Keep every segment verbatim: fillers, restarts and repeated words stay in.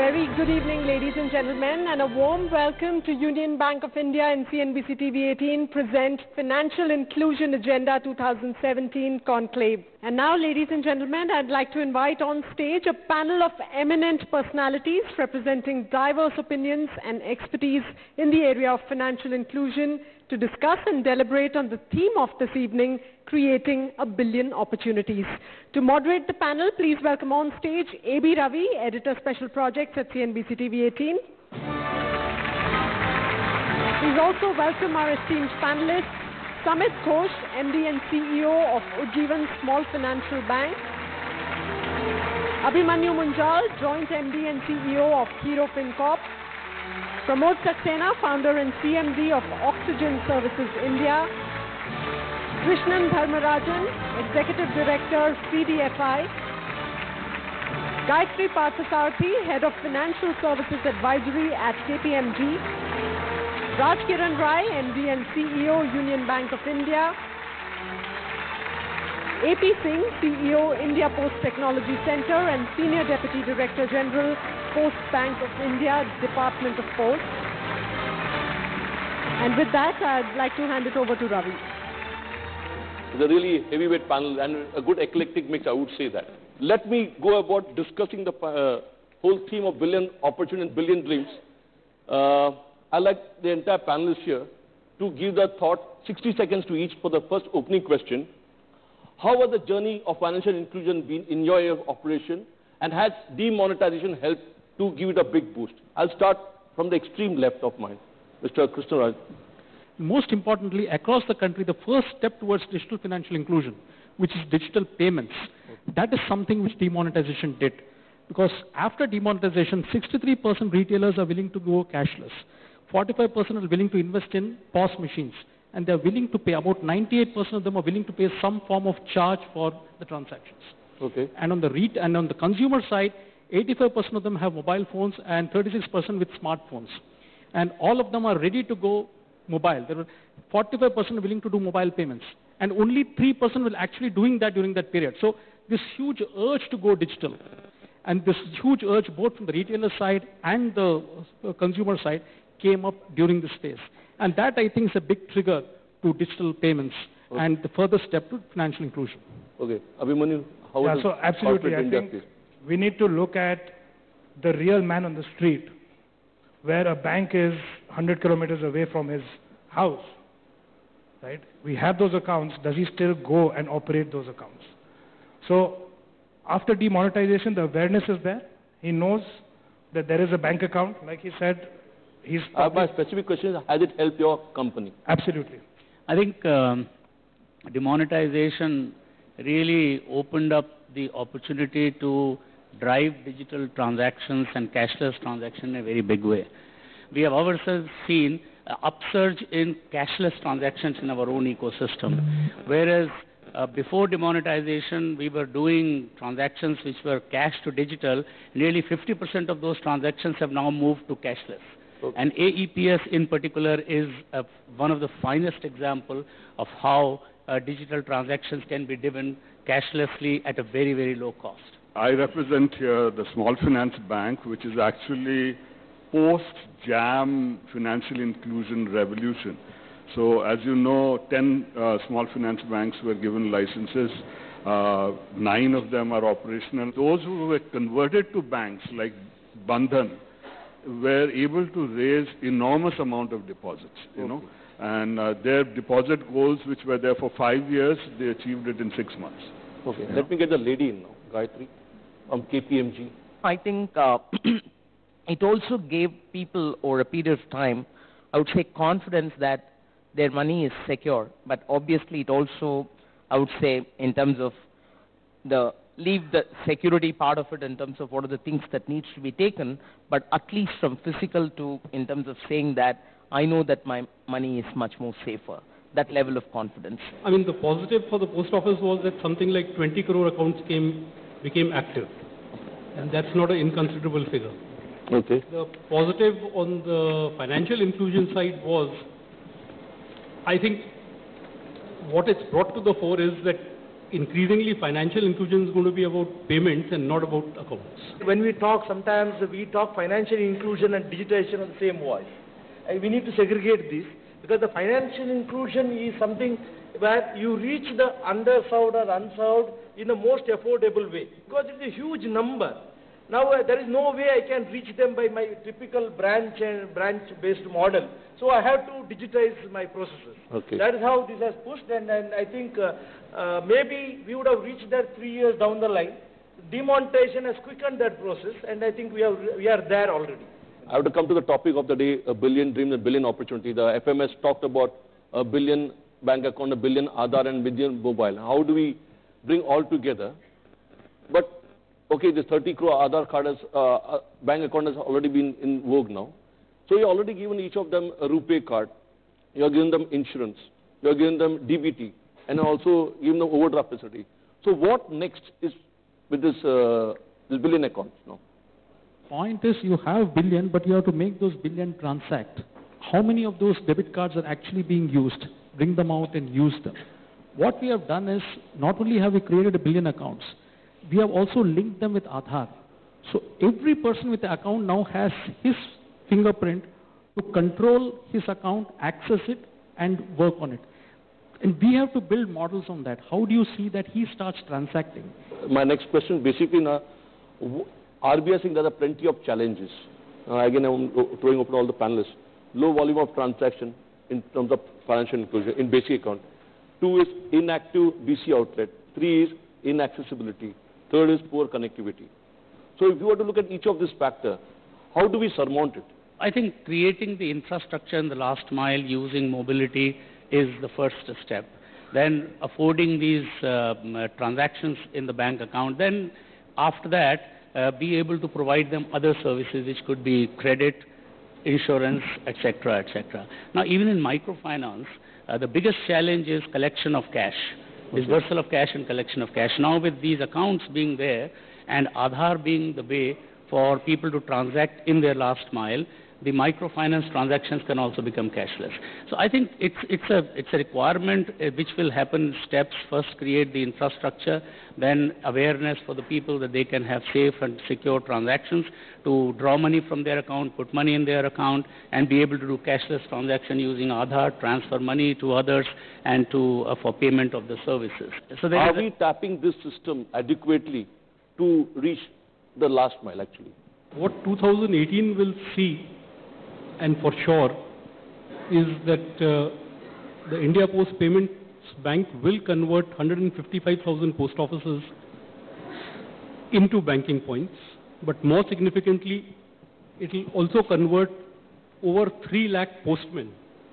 very good evening, ladies and gentlemen, and a warm welcome to Union Bank of India and C N B C T V eighteen present Financial Inclusion Agenda twenty seventeen Conclave. And now, ladies and gentlemen, I'd like to invite on stage a panel of eminent personalities representing diverse opinions and expertise in the area of financial inclusion to discuss and deliberate on the theme of this evening, creating a billion opportunities. To moderate the panel, please welcome on stage A B Ravi, Editor Special Projects at C N B C T V eighteen. Please also welcome our esteemed panelists, Samit Ghosh, M D and C E O of Oxigen Small Financial Bank, Abhimanyu Munjal, Joint M D and C E O of Hero FinCorp, Pramod Saxena, Founder and C M D of Oxigen Services India, Krishnan Dharmarajan, Executive Director, C D F I, Gayatri Parthasarathy, Head of Financial Services Advisory at K P M G, Raj Kiran Rai, M D and C E O, Union Bank of India, A P Singh, C E O, India Post Technology Center and Senior Deputy Director General, Post Bank of India, Department of Post. And with that, I'd like to hand it over to Ravi. It's a really heavyweight panel and a good eclectic mix, I would say that. Let me go about discussing the uh, whole theme of billion opportunities, billion dreams. Uh, I'd like the entire panelists here to give their thought, sixty seconds to each for the first opening question. How has the journey of financial inclusion been in your area of operation, and has demonetization helped to give it a big boost? I'll start from the extreme left of mine, Mister Krishnan Raj. Most importantly, across the country, the first step towards digital financial inclusion, which is digital payments, that is something which demonetization did. Because after demonetization, sixty-three percent retailers are willing to go cashless. forty-five percent are willing to invest in P O S machines. And they're willing to pay, about ninety-eight percent of them are willing to pay some form of charge for the transactions. Okay. And on the re and on the consumer side, eighty-five percent of them have mobile phones and thirty-six percent with smartphones. And all of them are ready to go mobile. There are forty-five percent are willing to do mobile payments. And only three percent will actually doing that during that period. So this huge urge to go digital, and this huge urge both from the retailer side and the uh, consumer side came up during this phase. And that, I think, is a big trigger to digital payments okay. and the further step to financial inclusion. Okay. Abhimanyu, how yeah, is so absolutely. I think please? we need to look at the real man on the street, where a bank is one hundred kilometers away from his house. Right? We have those accounts. Does he still go and operate those accounts? So after demonetization, the awareness is there. He knows that there is a bank account, like he said. He's uh, my specific question is, has it helped your company? Absolutely. I think um, demonetization really opened up the opportunity to drive digital transactions and cashless transactions in a very big way. We have ourselves seen an upsurge in cashless transactions in our own ecosystem, whereas uh, before demonetization, we were doing transactions which were cash to digital. Nearly fifty percent of those transactions have now moved to cashless. Okay. And A E P S in particular is uh, one of the finest examples of how uh, digital transactions can be driven cashlessly at a very, very low cost. I represent here the Small Finance Bank, which is actually post-JAM financial inclusion revolution. So as you know, ten uh, small finance banks were given licenses. Uh, nine of them are operational. Those who were converted to banks like Bandhan were able to raise enormous amount of deposits, you okay. know, and uh, their deposit goals, which were there for five years, they achieved it in six months. Okay, yeah. Let me get the lady in now, Gayatri, from K P M G. I think uh, it also gave people over a period of time, I would say, confidence that their money is secure. But obviously, it also, I would say, in terms of the leave the security part of it in terms of what are the things that needs to be taken, but at least from physical to in terms of saying that I know that my money is much more safer. That level of confidence. I mean, the positive for the post office was that something like twenty crore accounts came became active, and that's not an inconsiderable figure. Okay. The positive on the financial inclusion side was, I think, what it's brought to the fore is that increasingly financial inclusion is going to be about payments and not about accounts. When we talk, sometimes we talk financial inclusion and digitization on the same voice. And we need to segregate this, because the financial inclusion is something where you reach the underserved or unserved in the most affordable way, because it's a huge number. Now uh, there is no way I can reach them by my typical branch and branch-based model. So I have to digitize my processes. Okay. That is how this has pushed, and, and I think uh, uh, maybe we would have reached that three years down the line. Demonetization has quickened that process, and I think we, have, we are there already. I have to come to the topic of the day, a billion dreams, a billion opportunity. The F M S talked about a billion bank account, a billion Aadhaar, and billion mobile. How do we bring all together? But, okay, this thirty crore Aadhaar card has, uh, bank account has already been in vogue now. So you're already given each of them a RuPay card. You're giving them insurance. You're giving them D B T. And also giving them overdraft facility. So what next is with this, uh, this billion accounts now? Point is, you have billion, but you have to make those billion transact. How many of those debit cards are actually being used? Bring them out and use them. What we have done is, not only have we created a billion accounts, we have also linked them with Aadhaar. So every person with the account now has his fingerprint to control his account, access it, and work on it. And we have to build models on that. How do you see that he starts transacting? My next question, basically, now, R B I saying there are plenty of challenges. Uh, again, I'm throwing open all the panelists. Low volume of transaction in terms of financial inclusion in basic account. Two is inactive B C outlet. Three is inaccessibility. Third is poor connectivity. So if you were to look at each of these factors, how do we surmount it? I think creating the infrastructure in the last mile using mobility is the first step. Then affording these uh, transactions in the bank account. Then after that, uh, be able to provide them other services, which could be credit, insurance, et cetera, et cetera. Now, even in microfinance, uh, the biggest challenge is collection of cash, okay. dispersal of cash and collection of cash. Now, with these accounts being there and Aadhaar being the way for people to transact in their last mile, the microfinance transactions can also become cashless. So I think it's, it's, a, it's a requirement uh, which will happen in steps. First, create the infrastructure, then awareness for the people that they can have safe and secure transactions to draw money from their account, put money in their account, and be able to do cashless transaction using Aadhaar, transfer money to others, and to, uh, for payment of the services. So there Are we tapping this system adequately to reach the last mile, actually? What two thousand eighteen will see, and for sure, is that uh, the India Post Payments Bank will convert one hundred fifty-five thousand post offices into banking points. But more significantly, it will also convert over three lakh postmen.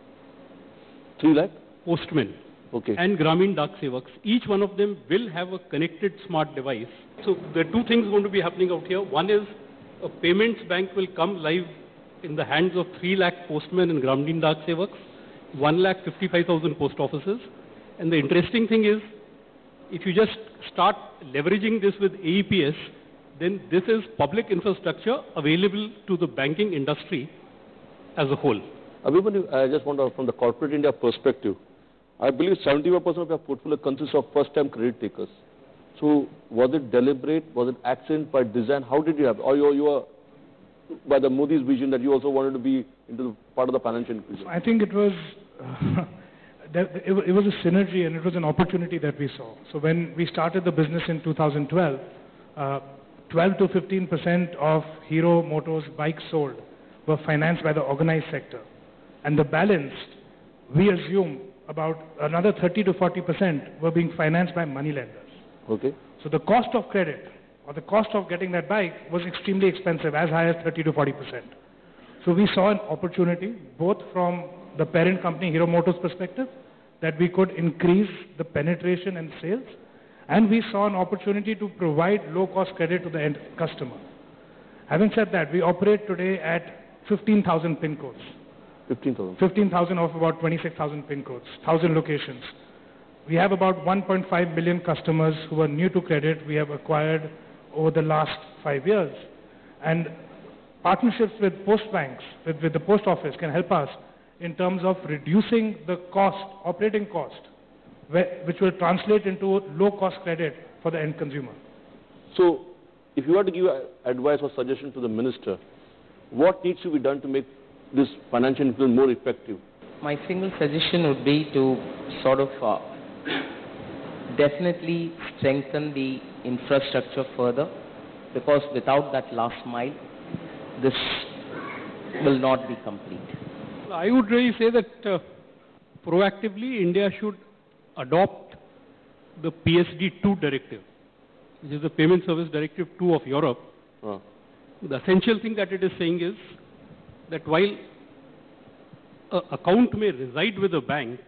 three lakh? Postmen. Okay. And Gramin Dak Sevaks. Each one of them will have a connected smart device. So there are two things going to be happening out here. One is a payments bank will come live in the hands of three lakh postmen and Gramin Dak Sevaks, one lakh fifty-five thousand post offices. And the interesting thing is, if you just start leveraging this with A E P S, then this is public infrastructure available to the banking industry as a whole. Abhimanyu, I just want to, from the corporate India perspective, I believe seventy-five percent of your portfolio consists of first-time credit takers. So was it deliberate? Was it accident by design? How did you have, or you, you were by the Modi's vision that you also wanted to be into the part of the financial inclusion? I think it was, uh, that it, it was a synergy and it was an opportunity that we saw. So when we started the business in two thousand twelve, uh, twelve to fifteen percent of Hero Motors bikes sold were financed by the organized sector. And the balance, we assume, about another thirty to forty percent were being financed by money lenders. Okay. So the cost of credit or the cost of getting that bike was extremely expensive, as high as thirty to forty percent. So we saw an opportunity, both from the parent company Hero Motors perspective, that we could increase the penetration and sales, and we saw an opportunity to provide low-cost credit to the end customer. Having said that, we operate today at fifteen thousand pin codes. fifteen thousand. fifteen thousand of about twenty-six thousand pin codes, one thousand locations. We have about one point five million customers who are new to credit we have acquired over the last five years. And partnerships with post banks, with, with the post office, can help us in terms of reducing the cost, operating cost where, which will translate into low-cost credit for the end consumer. So, if you were to give advice or suggestion to the minister, what needs to be done to make this financial inclusion more effective? My single suggestion would be to sort of uh, definitely strengthen the infrastructure further, because without that last mile, this will not be complete. I would really say that uh, proactively India should adopt the P S D two directive, which is the Payment Service Directive two of Europe. Uh. The essential thing that it is saying is that while an account may reside with a bank,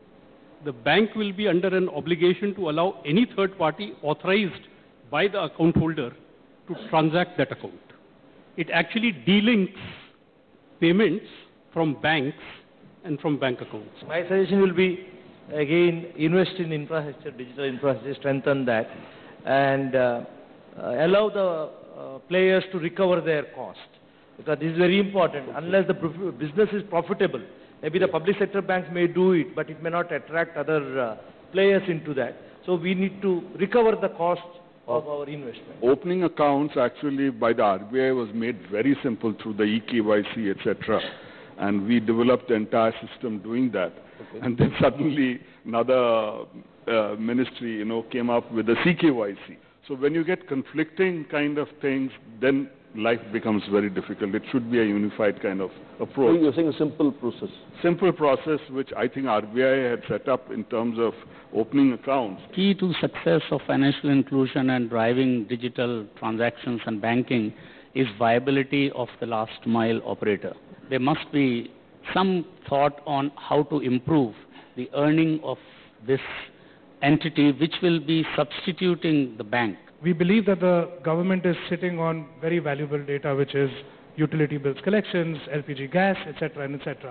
the bank will be under an obligation to allow any third party authorized by the account holder to transact that account. It actually delinks payments from banks and from bank accounts. My suggestion will be, again, invest in infrastructure, digital infrastructure, strengthen that, and uh, uh, allow the uh, players to recover their cost. Because this is very important. Unless the business is profitable, maybe the public sector banks may do it, but it may not attract other uh, players into that. So we need to recover the cost of our investment. Opening accounts actually by the R B I was made very simple through the e K Y C, et cetera. And we developed the entire system doing that. Okay. And then suddenly another uh, ministry, you know, came up with the C K Y C. So when you get conflicting kind of things, then life becomes very difficult. It should be a unified kind of approach. So you're saying a simple process? Simple process, which I think R B I had set up in terms of opening accounts. Key to success of financial inclusion and driving digital transactions and banking is viability of the last mile operator. There must be some thought on how to improve the earning of this entity, which will be substituting the bank. We believe that the government is sitting on very valuable data, which is utility bills collections, L P G gas, et cetera, and et cetera.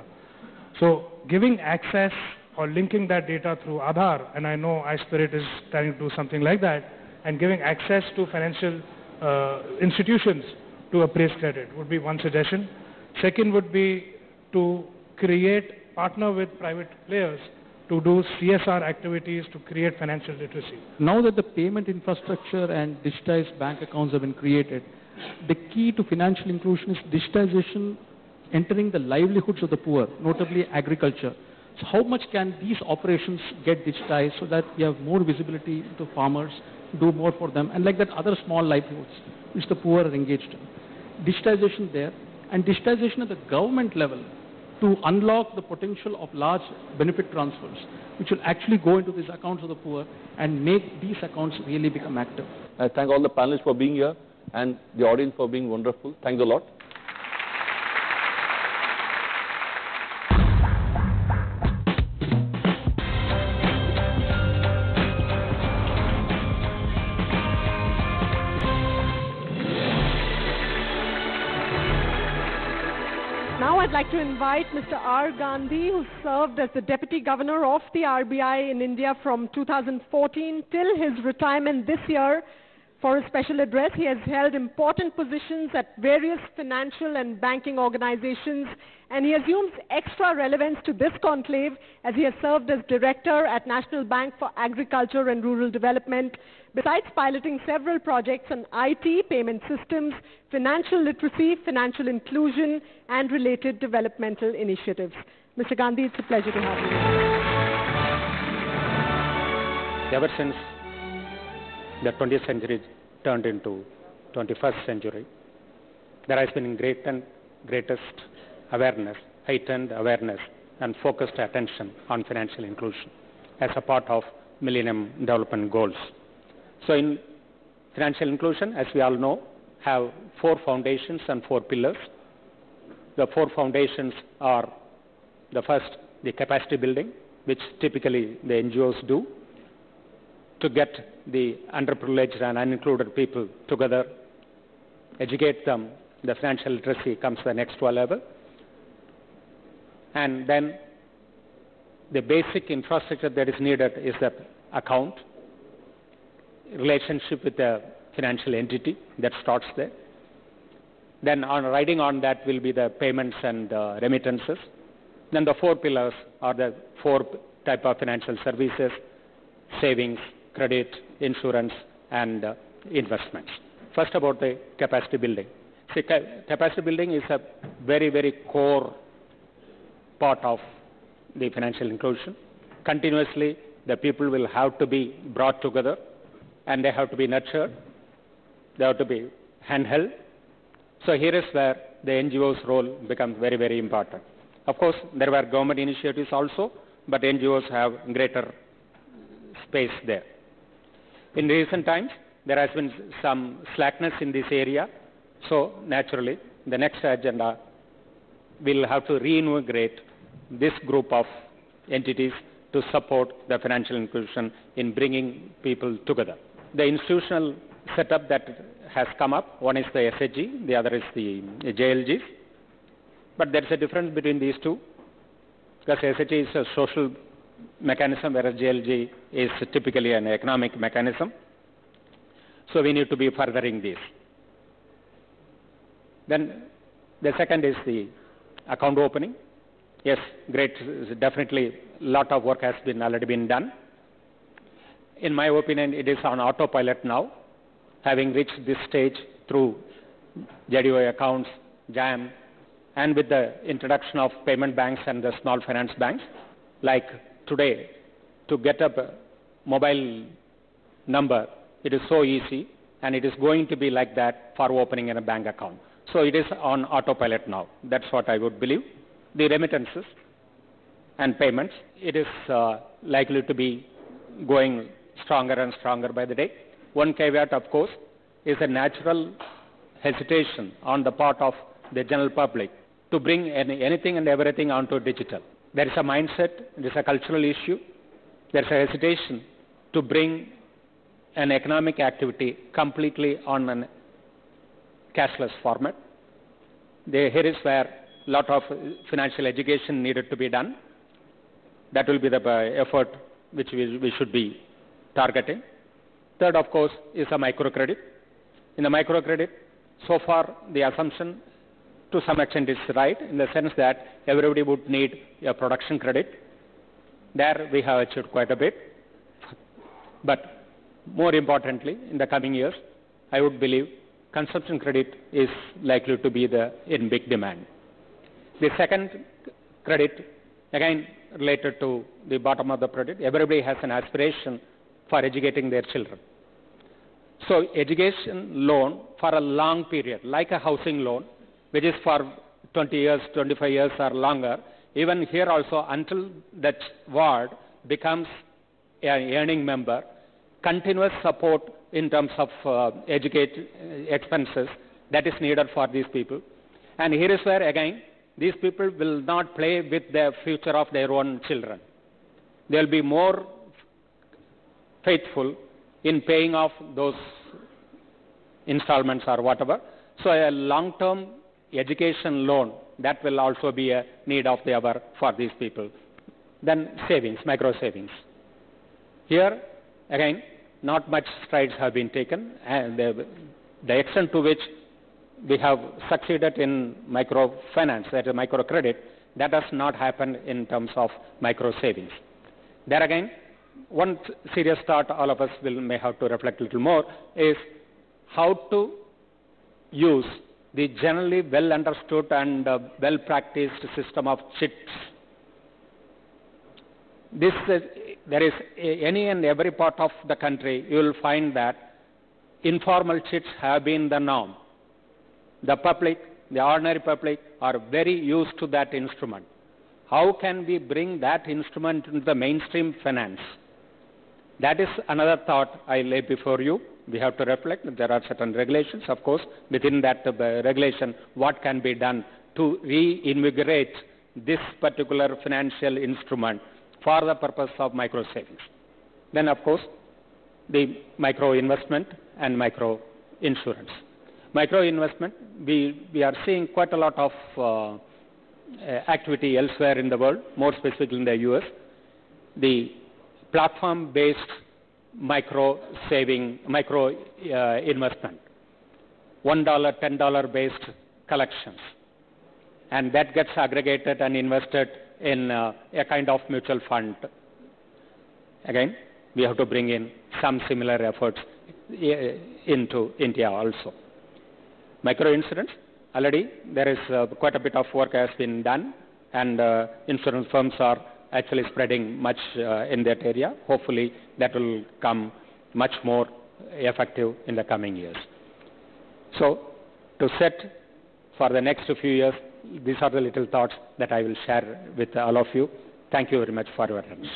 So giving access or linking that data through Aadhaar, and I know iSpirit is trying to do something like that, and giving access to financial uh, institutions to appraise credit would be one suggestion. Second would be to create, partner with private players to do C S R activities to create financial literacy. Now that the payment infrastructure and digitized bank accounts have been created, the key to financial inclusion is digitization entering the livelihoods of the poor, notably agriculture. So how much can these operations get digitized so that we have more visibility to farmers, do more for them, and like that other small livelihoods which the poor are engaged in. Digitization there, and digitization at the government level to unlock the potential of large benefit transfers, which will actually go into these accounts of the poor and make these accounts really become active. I thank all the panelists for being here and the audience for being wonderful. Thanks a lot. Now I'd like to invite Mister R. Gandhi, who served as the Deputy Governor of the R B I in India from two thousand fourteen till his retirement this year, for a special address. He has held important positions at various financial and banking organizations, and he assumes extra relevance to this conclave as he has served as Director at National Bank for Agriculture and Rural Development, besides piloting several projects on I T, payment systems, financial literacy, financial inclusion, and related developmental initiatives. Mister Gandhi, it's a pleasure to have you. Ever since the twentieth century turned into twenty-first century, there has been great and greatest awareness, heightened awareness, and focused attention on financial inclusion as a part of Millennium Development Goals. So in financial inclusion, as we all know, have four foundations and four pillars. The four foundations are the first, the capacity building, which typically the N G Os do, to get the underprivileged and unincluded people together, educate them. The financial literacy comes to the next level. And then the basic infrastructure that is needed is the account, relationship with the financial entity that starts there. Then on riding on that will be the payments and uh, remittances. Then the four pillars are the four type of financial services, savings, credit, insurance, and uh, investments. First, about the capacity building. See, ca capacity building is a very, very core part of the financial inclusion. Continuously, the people will have to be brought together, and they have to be nurtured. They have to be handheld. So here is where the N G O's role becomes very, very important. Of course, there were government initiatives also, but N G Os have greater space there. In recent times, there has been some slackness in this area. So naturally, the next agenda will have to reinvigorate this group of entities to support the financial inclusion in bringing people together. The institutional setup that has come up, one is the S H G, the other is the J L Gs. But there is a difference between these two, because S H G is a social mechanism, whereas J L G is typically an economic mechanism. So we need to be furthering this. Then the second is the account opening. Yes, great, definitely a lot of work has been already been done. In my opinion, it is on autopilot now, having reached this stage through J D O A accounts, JAM, and with the introduction of payment banks and the small finance banks. Like today, to get up a mobile number, it is so easy, and it is going to be like that for opening in a bank account. So it is on autopilot now. That's what I would believe. The remittances and payments, it is uh, likely to be going stronger and stronger by the day. One caveat, of course, is a natural hesitation on the part of the general public to bring any, anything and everything onto digital. There is a mindset, there is a cultural issue, there is a hesitation to bring an economic activity completely on a cashless format. The, here is where a lot of financial education needed to be done. That will be the uh, effort which we, we should be targeting. Third, of course, is a microcredit. In the microcredit, so far the assumption to some extent is right, in the sense that everybody would need a production credit. There we have achieved quite a bit. But more importantly, in the coming years, I would believe consumption credit is likely to be the, in big demand. The second credit, again related to the bottom of the credit, everybody has an aspiration for educating their children. So education loan for a long period, like a housing loan, which is for twenty years, twenty-five years or longer, even here also until that ward becomes an earning member, continuous support in terms of uh, educate expenses that is needed for these people. And here is where again, these people will not play with the future of their own children. They will be more faithful in paying off those installments or whatever. So a long-term education loan, that will also be a need of the hour for these people. Then savings, micro savings. Here, again, not much strides have been taken, and the, the extent to which we have succeeded in microfinance, that is microcredit, that has not happened in terms of micro savings. There again, one serious thought all of us will may have to reflect a little more is how to use the generally well understood and uh, well practiced system of chits. This uh, there is a, any and every part of the country, you will find that informal chits have been the norm. The public, the ordinary public, are very used to that instrument. How can we bring that instrument into the mainstream finance? That is another thought I lay before you. We have to reflect. There are certain regulations, of course. Within that uh, regulation, what can be done to reinvigorate this particular financial instrument for the purpose of micro savings. Then, of course, the micro investment and micro insurance. Micro investment, we, we are seeing quite a lot of uh, activity elsewhere in the world, more specifically in the U S. The platform-based micro saving, micro uh, investment, one dollar, ten dollar based collections, and that gets aggregated and invested in uh, a kind of mutual fund. Again, we have to bring in some similar efforts into India also. Micro insurance, already there is uh, quite a bit of work has been done, and uh, insurance firms are actually spreading much uh, in that area. Hopefully that will come much more effective in the coming years. So to set for the next few years, these are the little thoughts that I will share with all of you. Thank you very much for your attention.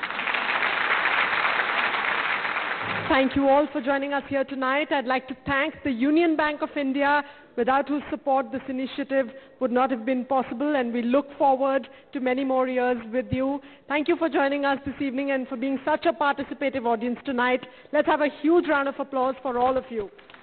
Thank you all for joining us here tonight. I'd like to thank the Union Bank of India, without whose support this initiative would not have been possible, and we look forward to many more years with you. Thank you for joining us this evening and for being such a participative audience tonight. Let's have a huge round of applause for all of you.